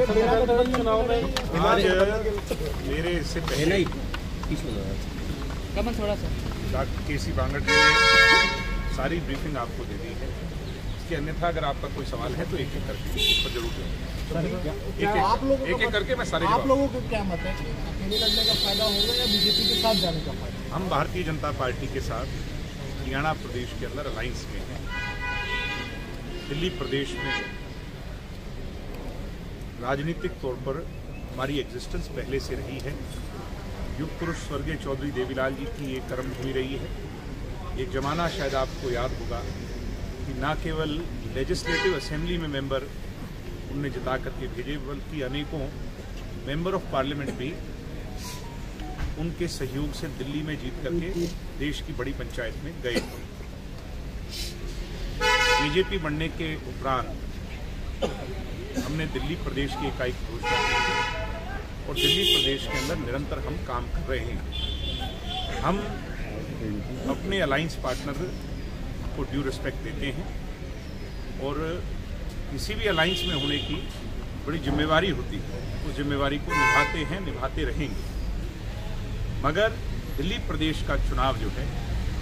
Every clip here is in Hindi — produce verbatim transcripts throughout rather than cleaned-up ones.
चुनाव में आज मेरे इससे पहले ही कमन थोड़ा सा डॉक्टर के सी बांगड़ जी ने सारी ब्रीफिंग आपको दे दी है। इसके अन्यथा अगर आपका कोई सवाल है तो एक एक करके उस पर जरूर एक एक, आप लोगों एक, एक करके मैं सारे आप लोगों को क्या मत है, अकेले लड़ने का फायदा होगा या बीजेपी के साथ जाने का फायदा? हम भारतीय जनता पार्टी के साथ हरियाणा प्रदेश के अंदर अलायंस में हैं। दिल्ली प्रदेश में राजनीतिक तौर पर हमारी एग्जिस्टेंस पहले से रही है। युग पुरुष स्वर्गीय चौधरी देवीलाल जी की एक कर्मभूमि रही है। एक जमाना शायद आपको याद होगा कि न केवल लेजिस्लेटिव असेंबली में मेंबर उनने जिता करके भेजे, बल्कि अनेकों मेंबर ऑफ पार्लियामेंट भी उनके सहयोग से दिल्ली में जीत करके देश की बड़ी पंचायत में गए। बीजेपी बनने के उपरांत हमने दिल्ली प्रदेश की इकाई की घोषणा की थी और दिल्ली प्रदेश के अंदर निरंतर हम काम कर रहे हैं। हम अपने अलायंस पार्टनर को ड्यू रिस्पेक्ट देते हैं और किसी भी अलायंस में होने की बड़ी जिम्मेवारी होती है। उस जिम्मेवारी को निभाते हैं, निभाते रहेंगे। मगर दिल्ली प्रदेश का चुनाव जो है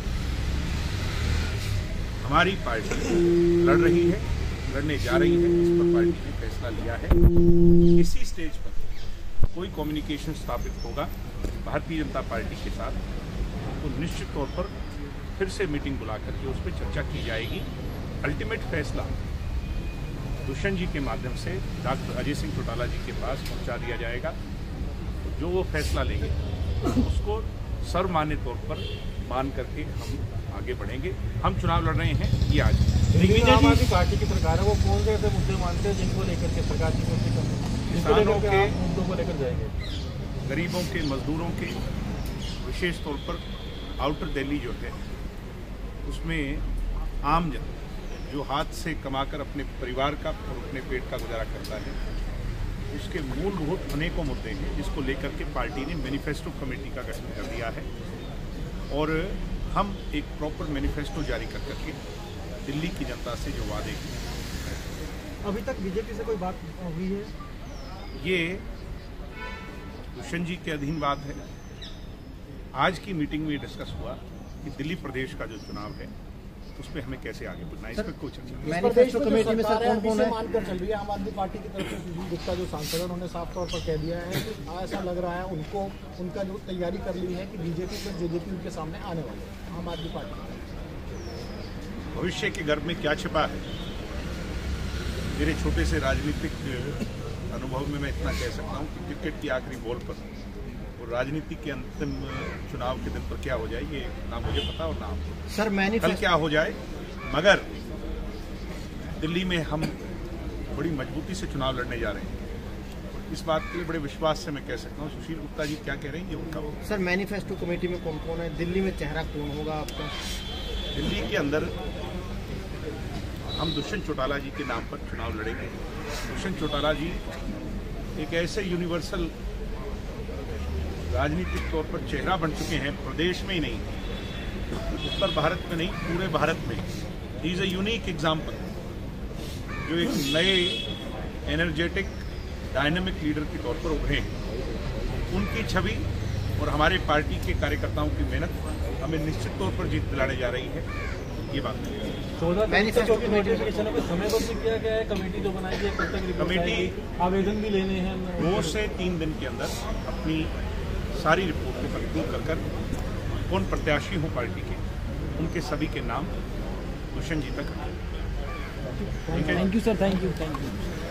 हमारी पार्टी लड़ रही है, लड़ने जा रही है। इस पर पार्टी ने फैसला लिया है। इसी स्टेज पर कोई कम्युनिकेशन स्थापित होगा भारतीय जनता पार्टी के साथ तो निश्चित तौर पर फिर से मीटिंग बुला करके उस पर चर्चा की जाएगी। अल्टीमेट फैसला दुष्यंत जी के माध्यम से डॉक्टर अजय सिंह चौटाला जी के पास पहुंचा दिया जाएगा। तो जो वो फैसला लेंगे उसको सर्वमान्य तौर पर मान करके हम आगे बढ़ेंगे। हम चुनाव लड़ रहे हैं ये आज। आम आदमी पार्टी की सरकार है, वो कौन से ऐसे मुद्दे मानते हैं जिनको लेकर के सरकार की किसानों के मुद्दों को लेकर जाएंगे? गरीबों के, मजदूरों के, विशेष तौर पर आउटर दिल्ली जो है उसमें आम जन जो हाथ से कमाकर अपने परिवार का और अपने पेट का गुजारा करता है, उसके मूलभूत अनेकों मुद्दे हैं जिसको लेकर के पार्टी ने मैनिफेस्टो कमेटी का गठन कर दिया है और हम एक प्रॉपर मैनिफेस्टो जारी कर करके दिल्ली की जनता से जो वादे किए। अभी तक बीजेपी से कोई बात हुई है? ये दुष्यंत जी के अधीन बात है। आज की मीटिंग में डिस्कस हुआ कि दिल्ली प्रदेश का जो चुनाव है उस पर हमें कैसे आगे बढ़ना है, इस पर कोई चर्चा नहीं। मैनिफेस्टो कमेटी में सर कौन कौन है? मानकर चल रही है आम आदमी पार्टी की तरफ से सुशील गुप्ता जो सांसद है उन्होंने साफ तौर पर कह दिया है कि ऐसा लग रहा है उनको उनका जो तैयारी कर ली है कि बीजेपी पर जेजेपी उनके सामने आने वाले हैं। आम आदमी पार्टी भविष्य के गर्भ में क्या छिपा है, मेरे छोटे से राजनीतिक अनुभव में मैं इतना कह सकता हूँ कि क्रिकेट की आखिरी बॉल पर और राजनीति के अंतिम चुनाव के दिन पर क्या हो जाए ये ना मुझे पता और ना आपको। सर कल क्या हो जाए, मगर दिल्ली में हम बड़ी मजबूती से चुनाव लड़ने जा रहे हैं। इस बात के लिए बड़े विश्वास से मैं कह सकता हूँ सुशील गुप्ता जी क्या कह रहे हैं ये उनका वो। सर मैनिफेस्टो कमेटी में कौन कौन है? दिल्ली में चेहरा कौन होगा आपका? दिल्ली के अंदर हम दुष्यंत चौटाला जी के नाम पर चुनाव लड़ेंगे। दुष्यंत चौटाला जी एक ऐसे यूनिवर्सल राजनीतिक तौर पर चेहरा बन चुके हैं, प्रदेश में ही नहीं, उत्तर भारत में नहीं, पूरे भारत में। He is a unique example जो एक नए एनर्जेटिक डायनामिक लीडर के तौर पर उभरे हैं। उनकी छवि और हमारे पार्टी के कार्यकर्ताओं की मेहनत हमें निश्चित तौर पर जीत दिलाने जा रही है, ये बात नहीं। नोटिफिकेशन में समय पर भी किया गया है, कमेटी जो बनाई गई है, कमेटी आवेदन भी लेने हैं। दो से तीन दिन के अंदर अपनी सारी रिपोर्ट को कंक्लूड कर कर कौन प्रत्याशी हों पार्टी के, उनके सभी के नाम दुष्यंत जी तक। Thank you sir, thank you, thank you.